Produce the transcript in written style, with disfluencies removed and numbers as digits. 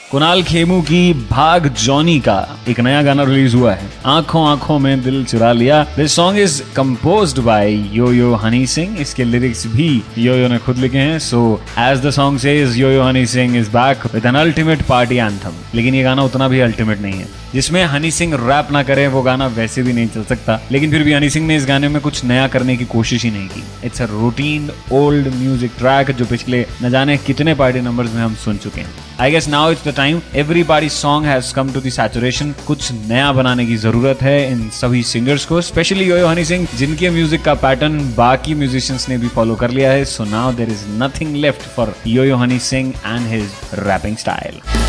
कुणाल खेमू की भाग जॉनी का एक नया गाना रिलीज हुआ है, आंखों आंखों में दिल चुरा लिया। This song is composed by yo yo Honey Singh. इसके लिरिक्स भी यो यो ने खुद लिखे हैं। So as the song says, yo yo Honey Singh is back with an ultimate party anthem. लेकिन ये गाना उतना भी अल्टीमेट नहीं है। जिसमें हनी सिंह रैप ना करे वो गाना वैसे भी नहीं चल सकता। लेकिन फिर भी हनी सिंह ने इस गाने में कुछ नया करने की कोशिश ही नहीं की। It's a routine old music track जो पिछले न जाने कितने पार्टी नंबर्स में हम सुन चुके हैं। I guess now it's the time. Everybody song has come to the saturation. कुछ नया बनाने की जरूरत है इन सभी सिंगर्स को, specially yo yo Honey Singh, जिनके म्यूजिक का पैटर्न बाकी म्यूजिशियंस ने भी फॉलो कर लिया है। So now there is nothing left for yo yo Honey Singh and his rapping style.